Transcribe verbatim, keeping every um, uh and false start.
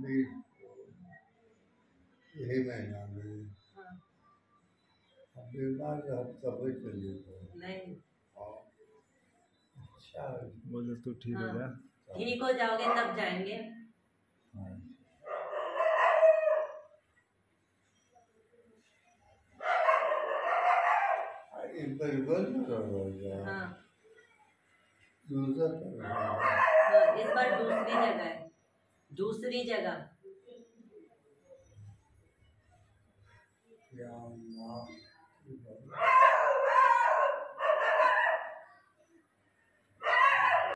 अभी यही महीना में हाँ। अब बीमार हफ्ता हो चलिए तो नहीं हाँ अच्छा बोले तू ठीक हो हाँ। जा। ठीक हो जाओगे तब जाएंगे। हाँ एक बार बंद करो यार हाँ दूसरा करो हाँ, इस बार दूसरी जगह है, दूसरी जगह। क्या नाम